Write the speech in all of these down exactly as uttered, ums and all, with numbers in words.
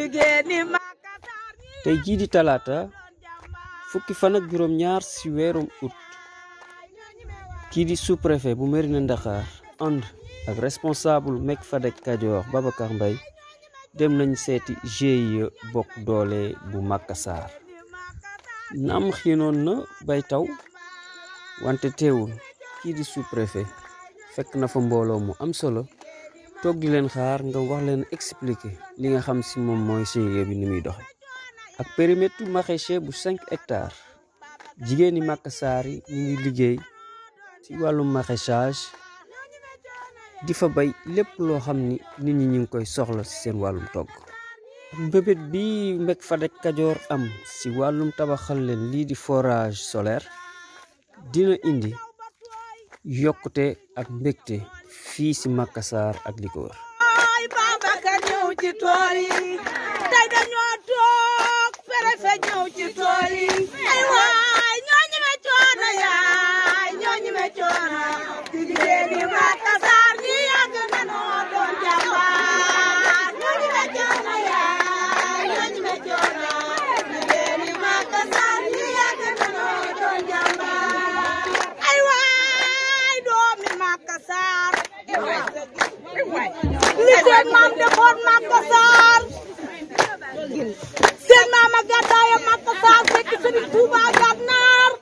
tey jii di talaata fukki fan ak juróom ñaar ci weerum août kii di sous-préfet bu Mérina Dakhar ànd ak responsable Mek Fadek Kajoor Babacar Mbaye dem nañ seeti G I E bokk doole bu Makassar naam xiinoon na bay taw wante teewul kii di sous-préfet fekk na fa mbooloo mu am solo toog di leen xaar nga wax leen expliquer li nga xam ci moom mooy G I E bi ni muy doxe ak périmètre maraîcher bu cinq hectares jigéen ñi Makassar yi ñu ngi liggéey ci wàllum maraîchage di fa bay lépp loo xam ni nit ñi ñu ngi koy soxla ci seen wàllum togg mbébét bi Mek Fadek Kajoor am ci wàllum tabaxal leen lii di forage solaire dina indi yokkute ak mbégte fii ci Makassar ak li ko wër. ay Babacar ñëw ci tool yi tey dañoo toog préfet ñëw ci tool yi ay waay ñoo ñeme coono yaay ñoo ñeme coono jigéen ñi Makassar ñi yàgg nañoo doon jàmbaar ñoo ñeme coono yaay ñoo ñeme coono jigéen ñi Makassar ñi yàgg nañoo doon jàmbaar ay waay doomi Makassar li seen maam defoon Makassar seen maam a gàddaaya Makassar fekk Sëriñ Tuuba Gànnaar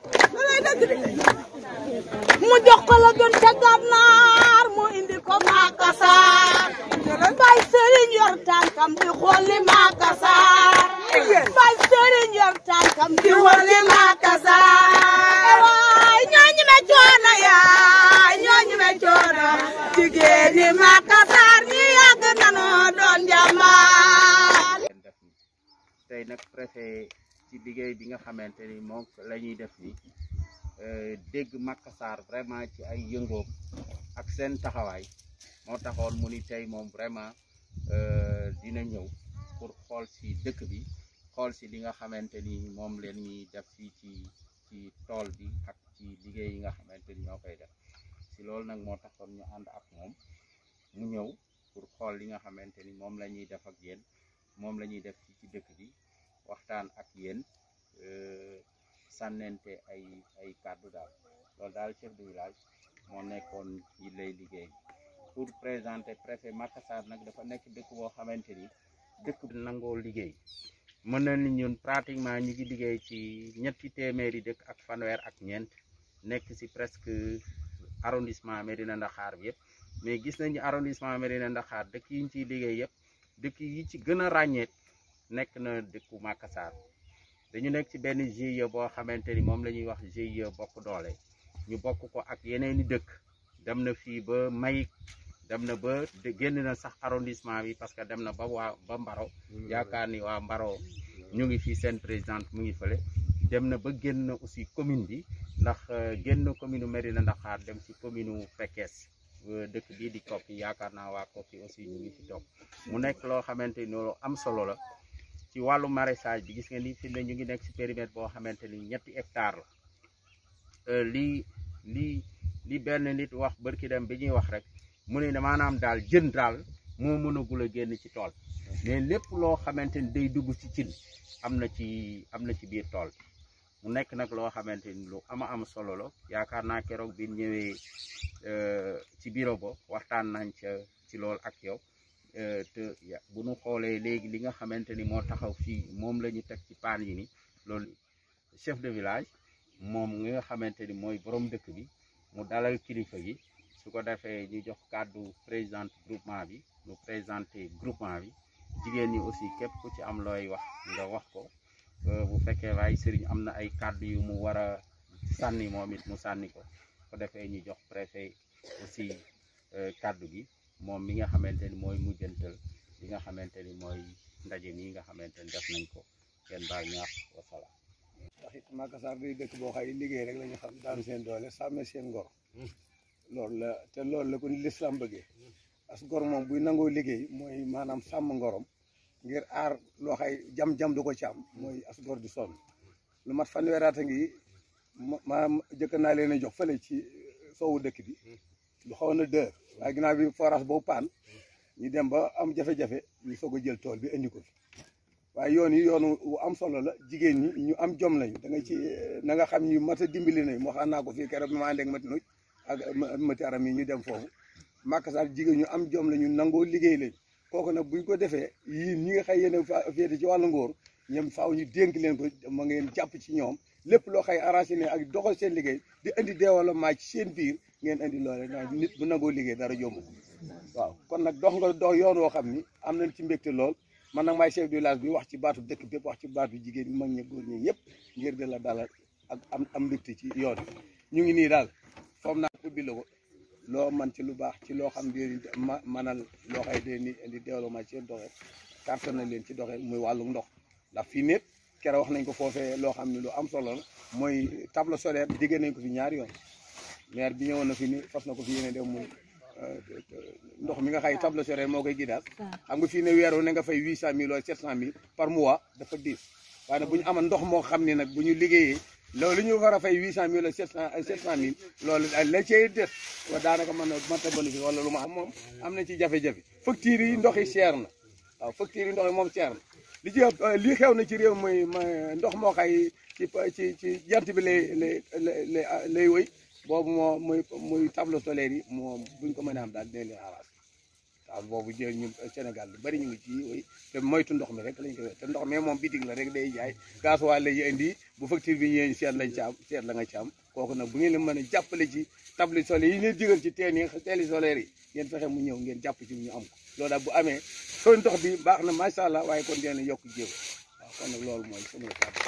mu jox ko la gën ca Gànnaar mu indi ko Makassar bay Sëriñ yor tànkam di xolli Makassar bay Sëriñ yor tànkam di xolli Makassar waay ñoo ñi me coono yaay ñoo ñi me coono jigéen ñi Makassar ñi yàgg nañoo doon jàmbaar. tey nag préfet ci liggéey bi nga xamante ni moom la ñuy def ni dégg Makassar vraiment ci ay yëngoom ak seen taxawaay moo taxoon mu ni tey moom vraiment dina ñëw pour xool si dëkk bi xool si li nga xamante ni moom leen ñuy def fii ci ci tool bi ak ci liggéey yi nga xamante ni ñoo koy def si loolu nag moo taxoon ñu ànd ak moom mu ñëw pour xool li nga xamante ni moom la ñuy def ak yéen moom la ñuy def fii ci dëkk bi waxtaan ak yéen sànnente ay ay kàddu daal loolu daal chef de village moo nekkoon yi lay liggéey pour présenter préfet Makassar nag dafa nekk dëkk boo xamante ni dëkk bi nangoo liggéey mën na ni ñun pratiquement ñu ngi liggéey ci ñetti téeméeri dëkk ak fanweer ak ñeent nekk ci presque arrondissement Mérina Dakhar bi yëpp mais gis nañu arrondissement Mérina Dakhar dëkk yi ñu ciy liggéey yëpp dëkk yi ci gën a ràññeet nekk na dëkku Makassar dañu nekk ci benn G I E boo xamante ni moom la ñuy wax G I E bokk doole ñu bokk ko ak yeneeni dëkk dem na fii ba Mayik dem na ba génn na sax arrondissement bi parce que dem na ba waa ba Mbaro yaakaar ni waa Mbaro ñu ngi fii seen présidente mu ngi fële dem na ba génn na aussi commune bi ndax génn na commune Mérina Dakhar dem ci commune Pekes dëkk bii di Koki yaakaar naa waa Koki aussi ñu ngi fi toog mu nekk loo xamante ni loolu am solo la ci wàllu maraîchage bi gis nga ni fi ne ñu ngi nekk ci périmètre boo xamante ni ñetti hectares la lii lii li benn nit wax bërki dem bi ñuy wax rek mu ne maanaam daal jën daal moo mënagul a génn ci tool mais lépp loo xamante ni day dugg ci cin am na ci am na ci biir tool mu nekk nag loo xamante ni lu ama am solo la yaakaar naa keroog bi ñëwee ci bureau ba waxtaan nañ ca ci loolu ak yow te bu ñu xoolee léegi li nga xamante ni moo taxaw fii moom la ñu teg ci paan yi ni loolu chef de village moom nga nga xamante ni mooy borom dëkk bi mu dalal kilifa yi su ko defee ñu jox kàddu présidente groupement bi mu présenté groupement bi jigéen ñi aussi képp ku ci am looy wax nga wax ko bu fekkee waaye sëriñ am na ay kàddu yu mu war a sànni moom it mu sànni ko ko defee ñu jox préfet aussi kàddu gi moom mi nga xamante ni mooy mujjantal li nga xamante ni mooy ndaje mi nga xamante ni def nañ ko kenn baal ñaax wasalaam. ndax it Makassar day dëkk boo xay liggéey rek la ñu xam daanu seen doole sàmme seen ngor loolu la te loolu la ko l'islam bëggee as gor moom buy nangoo liggéey mooy maanaam sàmm ngorom ngir aar loo xay jam-jam du ko ci am mooy as gor di sonn lu mat fanweeraat a ngi ma jëkk naa leen a jox fële ci soowu dëkk bi lu xaw na dër waaye ginnaaw bi forage boobu paan ñu dem ba am jafe-jafe ñu soog a jël tool bi indi ko fi waaye yoon yi yoonu wu am solo la jigéen ñi ñu am jom lañu da nga ci na nga xam ñu mat a dimbali nañ moo xam naa ko fii keroog bi ma ànd ak mati nuj ak mati aram yi ñu dem foofu Maka Sarr jigéen ñu am jom lañu nangoo liggéey lañ kooku nag buñ ko defee yii ñi nga xëy yéen a féete ci wàllu ngóor ñoom faaw ñu dénk leen ko ma ngeen jàpp ci ñoom lépp loo xëy arrangé ne ak doxal seen liggéey di indi développement ci seen biir ngeen indi loole ndax nit bu nangoo liggéey dara yomb waaw kon nag dox nga dox yoon woo xam ni am nañ ci mbégte lool man nag maay chef du village bi wax ci baatu dëkk bépp wax ci baatu jigéen ñi mag ñi góor ñi yëpp ngir de la dalal ak am am mbégte ci yoon ñu ngi nii daal foog naa ubbi la ko loo man ci lu baax ci loo xam ne ma manal loo xëy de ni indi développement ci seen doxee kàttan na leen ci doxee muy wàllu ndox ndax fii népp kere wax nañ ko foofee loo xam ne lu am solo la mooy table solaire digge nañ ko fi ñaari yoon maire bi ñëwoon na fi ni fas na ko fi yéene dem muy ndox mi nga xay table solaire moo koy gidaas xam nga fii ne weeru ne nga fay huit cent mille wala sept cent mille par mois dafa diis waaye nag bu ñu amoon ndox moo xam ne nag bu ñu liggéeyee loolu ñu war a fay huit cent mille wala sept cent sept cent mille loolu la cay des wa daanaka mën na mën ta bénéfice wala lu ma am moom am na ci jafe-jafe facture yi ndox yi cher na waaw facture yi ndox yi moom cher na li ci lii xew na ci réew mooy ndox moo xay ci ci ci jant bi lay lay lay lay wëy boobu moo muy muy tableau solaire yi moom buñ ko mën a am daal dina leen arrangé waaw boobu jël ñu Sénégal lu bari ñu ngi ci wëy te moytu ndox mi rek lañ koy te ndox mi moom bitig la rek day jaay gasoil la ñu indi bu facture bi ñëwee seet lañ ci am seet la nga ci am kooku nag bu ngeen leen mën a jàppale ci tableau solaire yi ngeen digal ci teen yi teeli solaire yi ngeen fexe mu ñëw ngeen jàpp ci ñu am ko loolu daal bu amee soo ndox bi baax na macha allah waaye kon dina yokk jéego waaw kon nag loolu mooy sama kàddu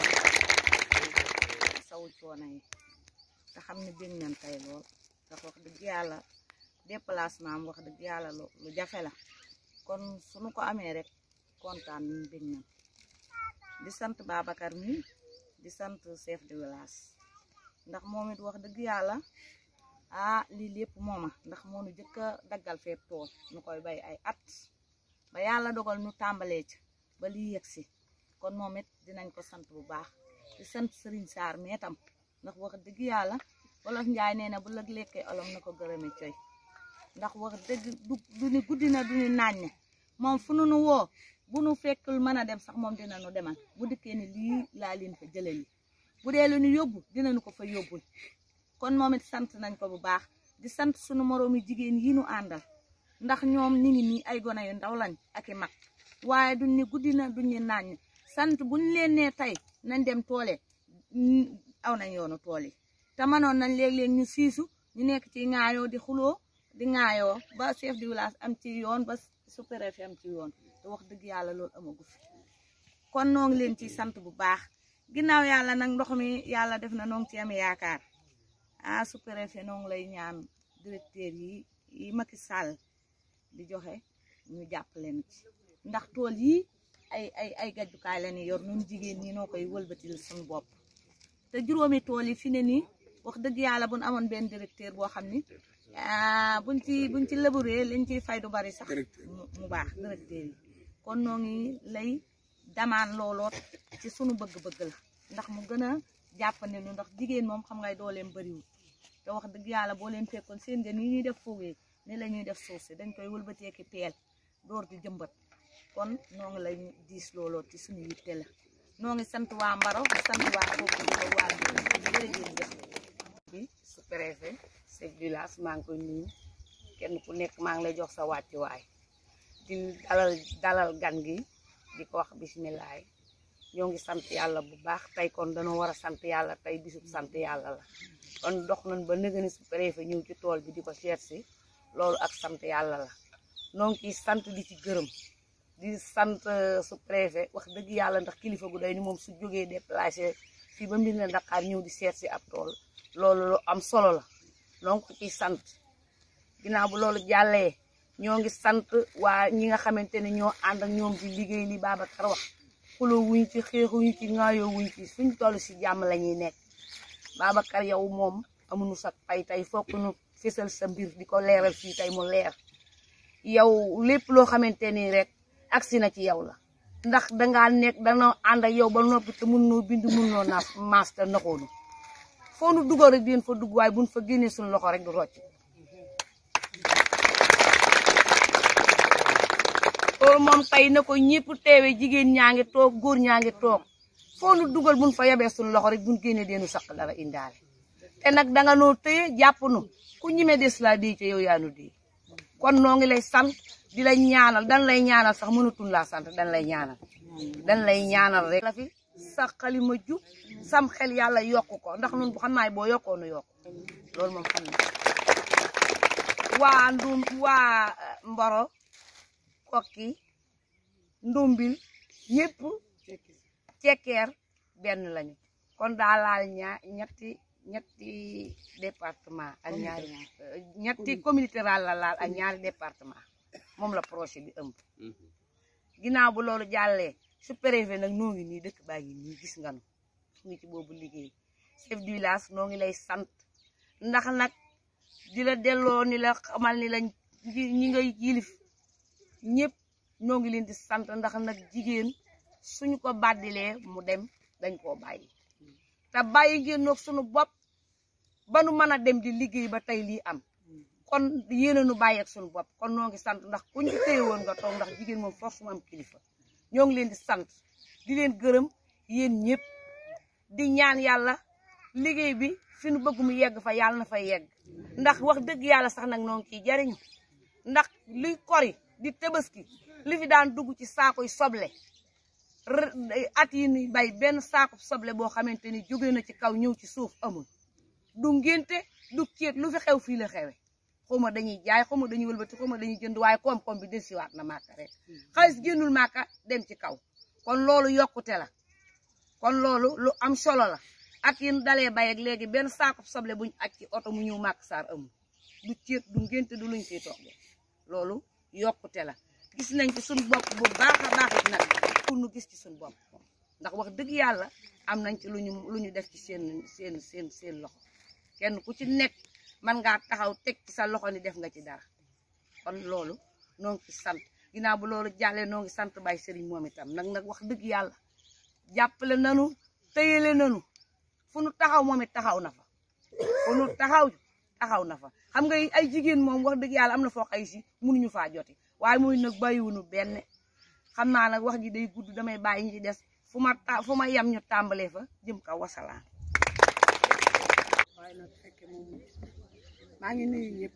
sawu coono yi te xam ne bég nañ tey lool ndax wax dëgg yàlla déplacement am wax dëgg yàlla lu jafe la kon suñu ko amee rek kontaan ñu bég nañ di sant Babacar mi di sant chef de village ndax moom it wax dëgg yàlla ah lii lépp mooma ndax moo nu jëkk a daggal feeb tool ñu koy bay ay at ba yàlla dogal ñu tàmbalee ci ba lii yegg si kon moom it dinañ ko sant bu baax di sant Serigne Sarr meetam ndax wax dëgg yàlla wolof Njaay nee na bu la lekkee olom na ko gërëme coy ndax wax dëgg du du ni guddi na du ni naañ ne moom fu nu nu woo bu nu fekkul mën a dem sax moom dina nu demal bu dikkee ni lii laa leen fa jëlee li bu dee lu ñu yóbbu dinañu ko fa yóbbul kon moom it sant nañ ko bu baax di sant sunu moroomi jigéen yi nu àndal ndax ñoom ni ngi nii ay gone yu ndaw lañ ak i mag waaye duñ ni guddi na duñ ni naañ sant buñ leen nee tey nañ dem toole aw nañ yoonu tool yi te mënoon nañ léeg-léeg ñu siisu ñu nekk ci ŋaayoo di xuloo di ŋaayoo ba chef de village am ci yoon ba sous-préfet am ci yoon te wax dëgg yàlla loolu amagu fi kon noo ngi leen ci sant bu baax ginnaaw yàlla nag ndox mi yàlla def na noo ngi ci am yaakaar ah sous-préfet noo ngi lay ñaan directeur yi yi Macky Sall di joxe ñu jàppale na ci ndax tool yi ay ay ay gàjjukaay la ni yor ñun jigéen ñi noo koy wëlbatil suñu bopp te juróomi tool yi fi ne nii wax dëgg yàlla buñ amoon benn directeur boo xam ni buñ ci buñ ci labouré liñ ciy fay du bari sax mu baax directeur yi kon noo ngi lay damaan looloot ci sunu bëgg-bëgg la ndax mu gën a jàppandi nu ndax jigéen moom xam ngay dooleem bariwul te wax dëgg yàlla boo leen fekkoon seen gën yi ñuy def foogee ni la ñuy def suuf si dañ koy wëlbateeki peel door di jëmbat kon noo ngi lay diis looloot ci suñu yitte la noo ngi sant waa Mbaro di sant waa foofu di ko waa jërëjëf bi sous-préfet chef village maa ngi koy nuyu kenn ku nekk maa ngi lay jox sa wàccuwaay di dalal dalal gan gi di ko wax bisimilah ñoo ngi sant yàlla bu baax tey kon dañoo war a sant yàlla tey bisub sant yàlla la kon dox nañ ba nëgëni sous-préfet ñëw ci tool bi di ko seet si loolu ak sant yàlla la noo ngi ciy sant di ci gërëm di sant sous-préfet wax dëgg yàlla ndax kilifa gu day ni moom su jógee déplacé fii ba mbir na Dakar ñëw di seet si ab tool loolu lu am solo la noo ngi ko ciy sant ginnaaw bu loolu jàllee ñoo ngi sant waa ñi nga xamante ne ñoo ànd ak ñoom di liggéey li Babacar wax xuloo wuñ ci xeexu wuñ ci ŋaayoo wuñ ci suñ toll si jàmm la ñuy nekk Babacar yow moom amuñu sa pay tey fokk ñu fésal sa mbir di ko leeral fii tey mu leer yow lépp loo xamante ni rek agsi na ci yow la ndax dangaa nekk danoo ànd ak yow ba noppi te mun noo bind mun noo naas maas te naxoonu foo nu dugal rek deen fa dugg waaye buñ fa génnee suñu loxo rek du rocc moom tey na ko ñëpp teewe jigéen ñaa ngi toog góor ñaa ngi toog foo nu dugal buñ fa yabee suñu loxo rek buñ génnee deenu saq dara indaale te nag danga noo tëye jàpp nu ku ñime des laa di ca yow yaa nu di kon noo ngi lay sant di la ñaanal dan lay ñaanal sax mënatuñ laa sant dan lay ñaanal dan lay ñaanal rek la fi sa xalima jub sam xel yàlla yokku ko ndax nun bu xam naay boo yokkoo nu yokku loolu moom xam na waa ndum waa Mboro Kokki Ndumbil ñëpp Cekeer benn lañu kon daa laal ñaar ñetti ñetti département ak ñaari ñetti communauté rurale la laal ak ñaari département moom la projet bi ëmb ginnaaw bu loolu jàllee su préfet nag noo ngi nii dëkk baa ngi nii gis nga nu fu ngi ci boobu liggéey chef du village noo ngi lay sant ndax nag di la delloo ni la xamal ni la ñi ngay yilif ñëpp noo ngi leen di sant ndax nag jigéen suñu ko baddilee mu dem dañ koo bàyyi te bàyyi ngeen noog suñu bopp ba nu mën a dem di liggéey ba tey lii am kon yéena nu bàyyi ak suñu bopp kon noo ngi sant ndax kuñ ci téye woon nga toog ndax jigéen moom force mu am kilifa ñoo ngi leen di sant di leen gërëm yéen ñëpp di ñaan yàlla liggéey bi fi nu bëgg mu yegg fa yàlla na fa yegg ndax wax dëgg yàlla sax nag noo ngi ciy jariñu ndax luy kori di Tabaski li fi daan dugg ci saakoy soble at yi ni bay benn saako soble boo xamante ni jóge na ci kaw ñëw ci suuf amul du ngénte du kéet lu fi xew fii la xewe xawma dañuy jaay xawma dañuy wëlbati xawma dañuy jënd waaye koom-koom bi desiwaat na màkka rek xaalis génnul màkka dem ci kaw kon loolu yokkute la kon loolu lu am solo la at yi dalee bay ak léegi benn saako soble buñ aj ci oto mu ñëw màkk saar amul du kéet du ngénte du luñ fiy toggee loolu yokkute la gis nañ ci suñu bopp bu baax a baax it nag pour nu gis ci suñu bopp ndax wax dëgg yàlla am nañ ci luñu lu ñu def ci seen seen seen seen loxo kenn ku ci nekk man ngaa taxaw teg ci sa loxo ni def nga ci dara kon loolu noo ngi ci sant ginnaaw bu loolu jàllee noo ngi sant Baye Serigne moom itam nag nag wax dëgg yàlla jàppale nanu tëyale nanu fu nu taxaw moom it taxaw na fa fu nu taxaw taxaw na fa xam nga ay jigéen moom wax dëgg yàlla am na foo xay si mënuñu faa joti waaye muy nag bàyyiwunu benn xam naa nag wax ji day gudd damay bàyyi ñu ci des fu ma ta fu ma yem ñu tàmbalee fa jëm kaw wasalaam. waaye nag fekke moom maa ngi nuyu ñëpp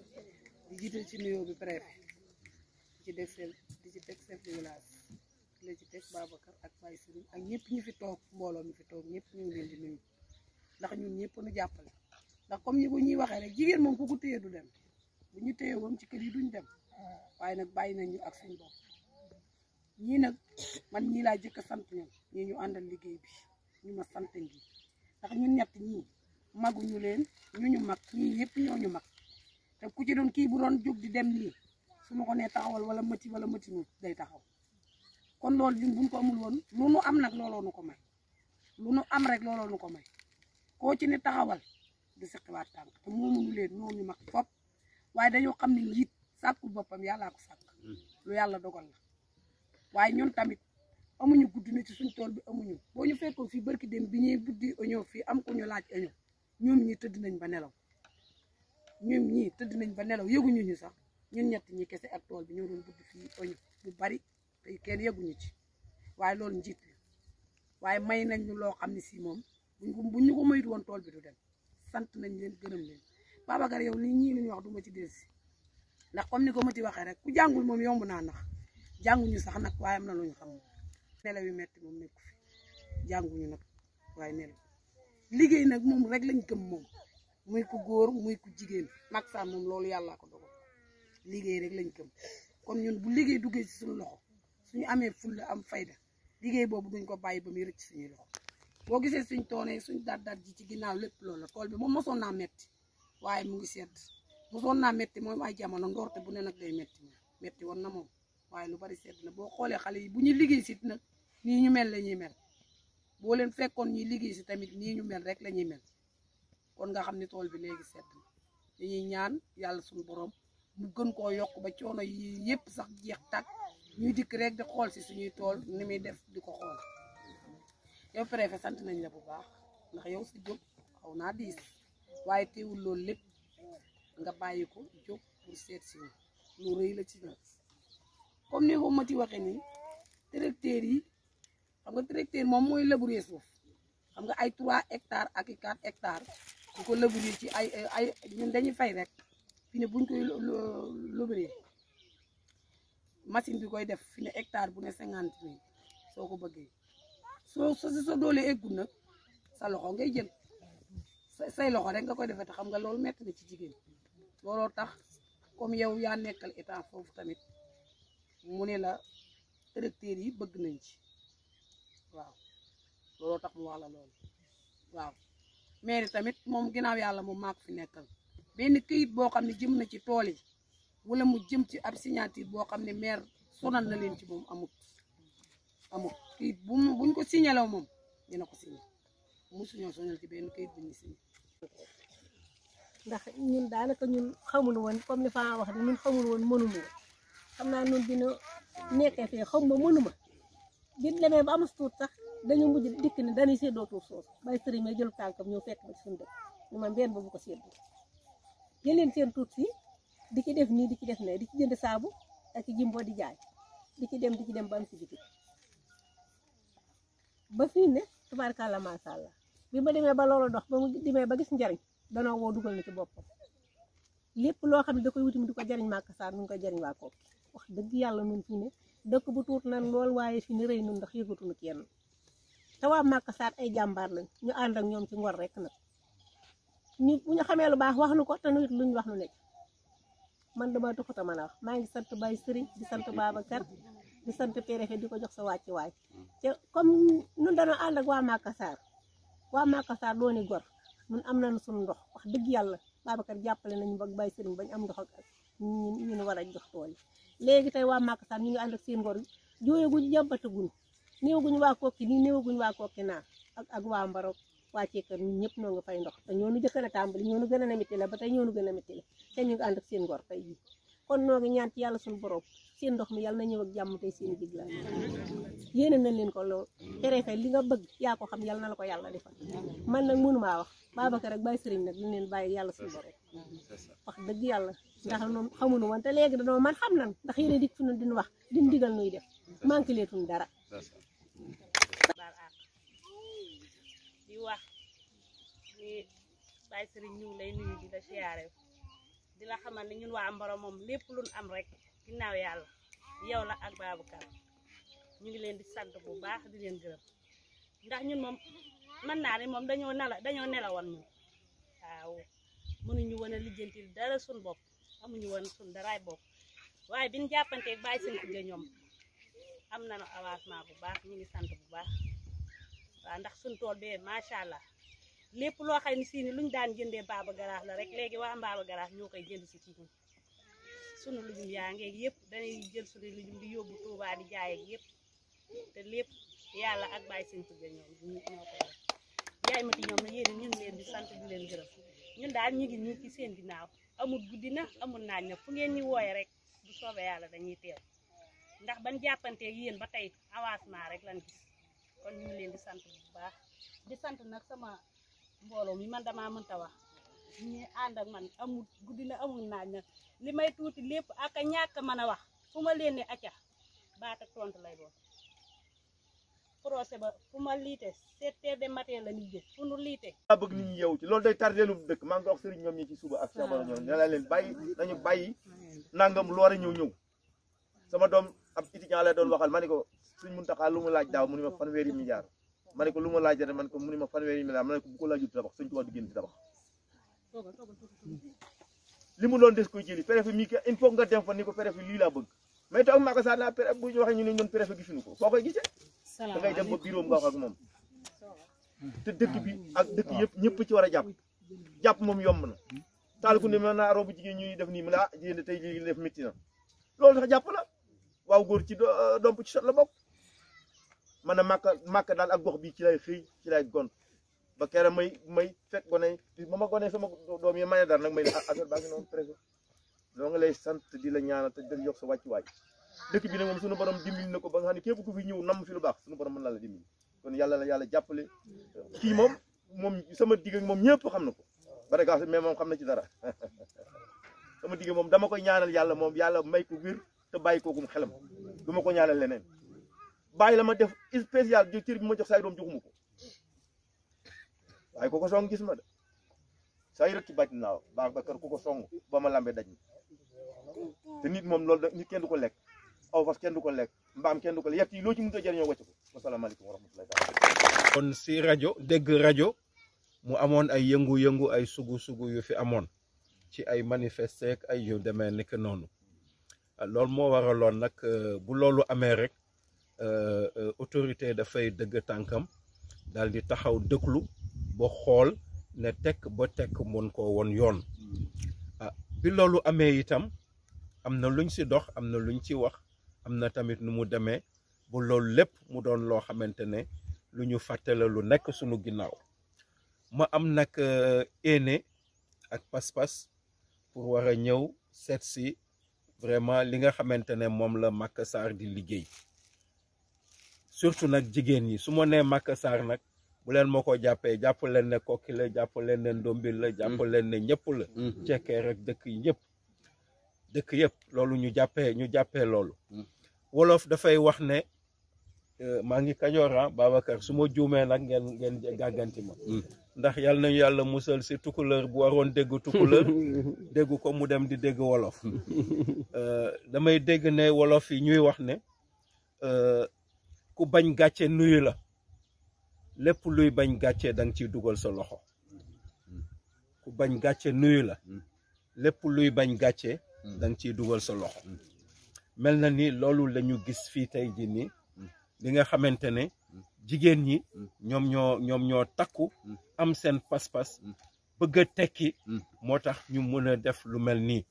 di jiital ci nuyoo bi préfet di ci def seen di ci teg chef de village di la ci teg Babacar ak Baye Serigne ak ñëpp ñu fi toog mbooloo mi fi toog ñëpp ñu ngi leen di nuyu ndax ñun ñëpp nu jàppale ndax comme ñi ko ñuy waxee rek jigéen moom ku ko téye du dem bu ñu téye woon ci kër yi duñ dem waaye nag bàyyi nañ ñu ak suñu bopp ñii nag man ñii laa jëkk a sant ñoom ñii ñu àndal liggéey bi ñu ma sant ngi ndax ñun ñett ñii maguñu leen ñu ñu mag ñii yëpp ñoo ñu mag te ku ci doon kii bu doon jóg di dem nii su ma ko nee taxawal wala mëti wala mëti nu day taxaw kon loolu ñun buñ ko amul woon lu nu am nag looloo nu ko may lu nu am rek looloo nu ko may koo ci ne taxawal du seqiwaat tànk te moomuñu leen ñoo ñu mag fop waaye dañoo xam ne njiit sàkkul boppam yàllaa ko sàkk lu yàlla dogal la waaye ñun tamit amuñu guddi na ci suñ tool bi amuñu boo ñu fekkoon fii barki dem bi ñuy buddi oignon fii am ko ñu laaj oignon ñoom ñii tëdd nañ ba nelaw ñoom ñii tëdd nañ ba nelaw yëguñu ñu sax ñun ñett ñi kese ak tool bi ñoo doon buddi fii oignon bu bari te kenn yëguñu ci waaye loolu njiit la waaye may nañ ñu loo xam ne si moom buñ ko buñ ñu ko moytu woon tool bi du dem sant nañ leen gërëm leen Babacar yow lii ñii li ñu wax du ma ci dellusi ndax comme ni ko ma ti waxee rek ku jàngul moom yomb naa nax jànguñu sax nag waaye am na lu ñu xam nelaw yu metti moom nekku fi jànguñu nag waaye nelaw liggéey nag moom rek lañ gëm moom muy ku góor muy ku jigéen mag sax moom loolu yàllaa ko dogal liggéey rek lañ gëm kon ñun bu liggéey duggee ci suñu loxo suñu amee fulla am fayda liggéey boobu duñ ko bàyyi ba muy rëcc suñuy loxo boo gisee suñ toonee suñ daat daat ji ci ginnaaw lépp loolu la tool bi moom mosoon naa metti waaye mu ngi sedd mosoon naa metti moom ay jamono ndoorte bu ne nag day metti moom metti woon na moom waaye lu bari sedd na boo xoolee xale yi bu ñu liggéey si nag nii ñu mel la ñuy mel boo leen fekkoon ñuy liggéey si tamit nii ñu mel rek la ñuy mel kon nga xam ne tool bi léegi sedd na dañuy ñaan yàlla suñu borom mu gën koo yokk ba coono yi yëpp sax jeex tàkk ñuy dikk rek di xool si suñuy tool ni muy def di ko xool yow préfet sant nañ la bu baax ndax yow si jóg xaw naa diis waaye teewul loolu lépp nga bàyyi ko jóg pour seet si lu rëy la ci ñoom comme ni ko Mati waxee nii tracteurs yi xam nga tracteur moom mooy labourer suuf xam nga ay trois hectares ak i quatre hectares bu ko labourer ci ay ay ñun dañuy fay rek fi ne buñ koy labourer machine bi koy def fi ne hectare bu ne cinquante mille soo ko bëggee soo soo sa doole eggul nag sa loxo ngay jël say loxo rek nga koy defee te xam nga loolu metti na ci jigéen looloo tax comme yow yaa nekkal état foofu tamit mu ne la tracteurs yi bëgg nañ ci waaw looloo tax mu wax la loolu waaw maire tamit moom ginnaaw yàlla moom maa ko fi nekkal benn këyit boo xam ne jëm na ci tool yi wala mu jëm ci ab signature boo xam ne maire sonal na leen ci moom amut amut këyit bu buñ ko signalé moom dina ko signé mosuñoo sonal ci benn këyit bu ñu signé. ndax ñun daanaka ñun xamul woon comme li Fama wax ne ñun xamul woon mënuñu woon xam naa ñun dina nekkee fii xam ma mënuma bi demee ba am tuut sax dañu mujj dikk ni dañuy séddoo tuut soos bay sëriñ may jël tànkam ñëw fekk ba ci suñu dëkk ñu man benn ba bu ko séddoo jël leen seen tuut si di ci def nii di ci def ne di ci jënd saabu ak jimbo di jaay di ci dem di ci dem ba am si biti ba fii ne tubaarkàlla macha allah bi ma demee ba loolu dox ba mu demee ba gis njariñ danoo woo dugal na ci boppam lépp loo xam ne da koy wuti mu di ko jariñ Maka Sarr mu ngi koy jariñ waa Koki wax dëgg yàlla nun fii ne dëkk bu tuut nan lool waaye fi ne rëy nun ndax yëgatuñu kenn te waa Maka Sarr ay jàmbaar lañ ñu ànd ak ñoom ci ngor rek nag ñu bu ñu xamee lu baax wax nu ko te nu it luñ wax nu nekk man dama tuxuta mën a wax maa ngi sant Baye Sëriñ di sant Babacar di sant préfet di ko jox sa wàcc waay te comme nun dañoo ànd ak waa Maka Sarr waa Maka Sarr dooni gor ñun am nañu suñu ndox wax dëgg yàlla Babacar jàppale nañu ba Baye Sëriñ bañ am ndox ak ñu ñu war a jox tool yi léegi tey waa Maka Sarr ñu ngi ànd ak seen ngor jooyaguñu jàmbataguñu néewaguñu waa Koki nii néewaguñu waa Koki naa ak ak waa Mbarok waa Ceekër ñun ñëpp ñoo nga fay ndox te ñoo nu jëkk a tàmbali ñoo nu gën a na métti la ba tey ñoo nu gën a métti la te ñu ngi ànd ak seen ngor tey jii kon noo ngi ñaan ci yàlla suñu borom seen ndox mi yàlla na ñëw ak jàmm tey seen jigla yéene nañ leen ko lool préfet li nga bëgg yaa ko xam yàlla na la ko yàlla defal man nag mënumaa wax Babacar ak Baye Sëriñ nag ñu leen bàyyi yàlla suñu borom wax dëgg yàlla ndax ñoom xamuñu woon te léegi dañoo man xam nan ndax yéene dik fi nu din wax din digal nuy def manqué leetuñ dara di wax ni Baye Sëriñ ñu ngi lay nuyu di la siyaare di la xamal ne ñun waa Mboro moom lépp luñ am rek ginnaaw yàlla yow la ak Babacar ñu ngi leen di sant bu baax di leen gërëm ndax ñun moom mën naa ne moom dañoo nela dañoo nelawoon ñu waaw mënuñu woon a lijjanti dara suñ bopp amuñu woon suñ daraay bopp waaye biñ jàppanteeg Baye Sëriñ ga ñoom am nañu avancement bu baax ñu ngi sant bu baax waaw ndax suñ tool bee macha allah lépp loo xam ne si ni luñ daan jëndee Baba Garage la rek léegi waa Baba Garage ñoo koy jënd si ci ñun sunu lujum yaa ngeeg yëpp dañuy jël sunu lujum di yóbbu Touba di jaay ak yëpp te lépp yàlla ak Baye Sëriñ ga ñoom ñoo ko def yaay mati ñoom na yéen ñu ngi leen di sant di leen gërëm ñun daal ñu ngi ñu ci seen ginnaaw amul guddi na amul naaj na fu ngeen ñu wooye rek bu soobee yàlla dañuy teew ndax ban jàppanteeg yéen ba tey avancement rek lan gis kon ñu ngi leen di sant bu baax di sant nag sama mbooloo mi man damaa mënta wax ñi ànd ak man amul guddi na amul naaj na li may tuuti lépp ak a ñàkk mën a wax fu ma leen ne acca baat ak tontu lay doon procès ba fu ma liite sept heures de matin la nit fu nu liite maa bëgg nit ñi yeewu ci loolu day tardeelu dëkk maa ngi ko wax sëriñ ñoom ñi ci suba ak sama ñoom ne la leen bàyyi nañu bàyyi nangam lu war a ñëw ñëw sama doom ab étudiant la doon waxal ma ne ko suñ Muntaxa lu mu laaj daaw mu ni ma fanweeri milliard ma ne ko lu ma laaj ren man ko mu ni ma fanweeri milliard ma ne ko bu ko laajut tabax suñ tubaab di génn ci tabax li mu doon des koy jëli préfet mii il faut nga dem fa ni ko préfet lii laa bëgg mais taw Maka Sarr naa préfet bu ñu waxee ñu ne ñun préfet gisuñu ko foo koy gisee da ngay dem ba bureau nga wax ak moom te dëkk bi ak dëkk yëpp ñëpp ci war a jàpp jàpp moom yomb na taal ku ne mën naa robu jigéen ñuy def nii mu ne ah jigéen tey jii def métti na loolu tax jàpp la waaw góor ci domp ci sot la bokk man na Maka Maka daal ak gox bi ci lay xëy ci lay gont ba keroog may may fekk gone ba ma gone sama doom yi may dara nag may ne ah affaire baa ngi noonu préfet loo nga lay sant di la ñaanal te di yokk sa wàccuwaay dëkk bi nag moom suñu borom dimbali na ko ba nga xam ne képp ku fi ñëw nam fi lu baax suñu borom mën na la dimbali kon yàlla la yàlla jàppale kii moom moom sama digg ak moom ñëpp xam na ko bare gaa mais moom xam na ci dara sama digg moom dama koy ñaanal yàlla moom yàlla may ko wér te bàyyi kookum xelam du ma ko ñaanal leneen bàyyi la ma def spécial jo cër bi ma jox say doom joxuma ko waaye ku ko song gis ma de say rek ci bàcc naaw Babacar ku ko song ba ma lambe daj te nit moom loolu nit kenn du ko lekk aw fas kenn du ko lekk mbaam kenn du ko lekk yett yi loo ci mënut a jëriñoo wàcc ko wasalaamaaleykum wa rahmatullahi taala kon si rajo dégg rajo mu amoon ay yëngu-yëngu ay sugu-sugu yu fi amoon ci ay manifester ak ay yu demee nekk noonu loolu moo waraloon nag bu loolu amee rek autorité dafay dëgg tànkam daal di taxaw dëkklu ba xool ne tekk ba tekk mën koo woon yoon ah bi loolu amee itam am na luñ si dox am na luñ ci wax am na tamit nu mu demee bu loolu lépp mu doon loo xamante ne lu ñu fàttale lu nekk suñu ginnaaw ma am nag éene ak pas-pas pour war a ñëw seet si vraiment li nga xamante ne moom la Maka Sarr di liggéey surtout nag jigéen ñi su ma nee Maka Sarr nag bu leen ma ko jàppee jàpp leen ne kokki la jàpp leen ne ndombil la jàpp leen ne ñëpp la cekkee rek dëkk yi ñëpp dëkk yëpp loolu ñu jàppee ñu jàppee loolu wolof dafay wax ne maa ngi Kajoor Babacar su ma juumee nag ngeen ngeen gàgganti ma ndax yàlla nañu yàlla musal si tukuleur bu waroon dégg tukuleur dégg ko mu dem di dégg wolof damay dégg ne wolof yi ñuy wax ne ku bañ gàcce nuyu la lépp luy bañ gàcce danga ciy dugal sa loxo ku bañ gàcce nuyu la lépp luy bañ gàcce danga ciy dugal sa loxo mel na ni loolu la ñu gis fii tey ji nii li nga xamante ne jigéen ñi ñoom ñoo ñoom ñoo takku am seen pas-pas bëgg a tekki moo tax ñu mën a def lu mel nii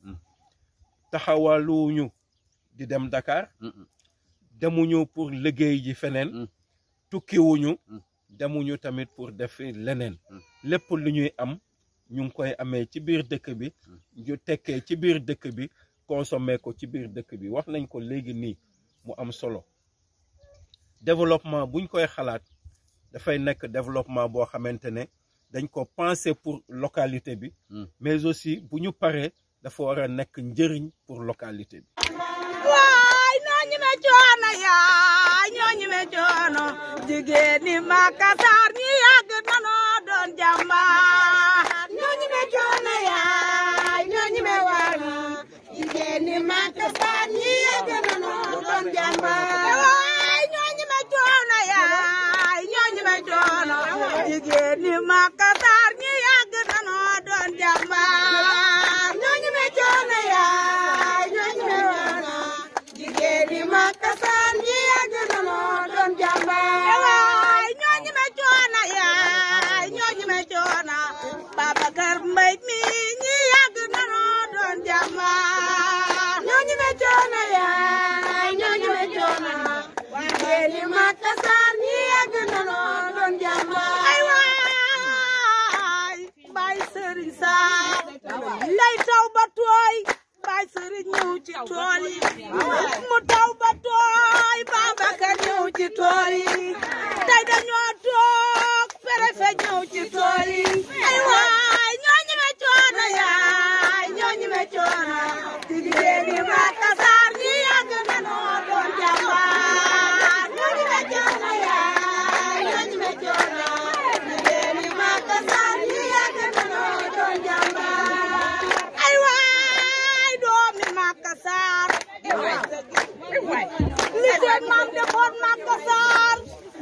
taxawaluñu di dem Dakar demuñu pour liggéey ji feneen tukkiwuñu demuñu tamit pour def leneen lépp lu ñuy am ñu ngi koy amee ci biir dëkk bi ñu tekkee ci biir dëkk bi consommer ko ci biir dëkk bi wax nañ ko léegi nii mu am solo développement buñ koy xalaat dafay nekk développement boo xamante ne dañ ko penser pour localité bi mais aussi bu ñu paree dafa war a nekk njëriñ pour localité bi waay ñoo ñi me coono yaay ñoo ñi me coono jigéen ñi Maka Sarr ñi yàgg nanoo doon jàmbaar ñoo ñi me coono yaay ñoo ñi me waani jigéen ñi Maka Sarr ñi yàgg nanoo doon jàmbaar waay ñoo ñi me coono yaay ñoo ñi me coono jigéen ñi Maka Sarr ñi yàgg nanoo doon jàmbaar ñoo ñi me coono yaay ñoo ñi me waani jigéen ñi Maka Sarr ñi yàgg nanoo doon jàmbaar waay ñoo ñi me coono yaay ñoo ñi me coono Babacar Mbaye mi ñi yàgg nanoo doon jàmbaar ñoo ñi me coono yaay ñoo ñi me coono jigéen ñi Maka Sarr ñi yàgg nanoo doon jàmbaar ay waay Baye Serigne Sarr lay taw ba tooy Baye Serigne ñëw ci tool yi mu taw ba tooy Babacar ñëw ci tool yi tey dañoo toog préfet ñëw ci tool yi ay waay ñoo ñi me coono yaay ñoo ñi me coono jigéen ñi Maka Sarr ñi yàgg nanoo doon jàmbaar ñoo ñi me coono yaay ñoo ñi me coono jigéen ñi Maka Sarr ñi yàgg nanoo doon jàmbaar ay waay doomi Maka Sarr li seen maam defoon Maka Sarr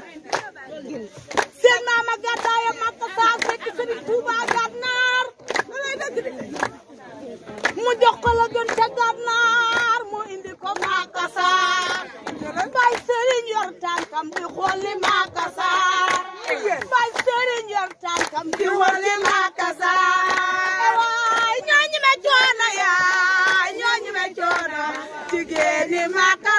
seen maam a gàddaaya Maka Sarr fekk Sëriñ Tuuba Gànnaar mu jox ko la gën ca Gànnaar mu indi ko Maka Sarr Baye Serigne yor tànkam di xooli Maka Sarr Baye Serigne yor tànkam di xooli Maka Sarr waay ñoo ñi me coono yaay ñoo ñi me coono jigéen ñi Maka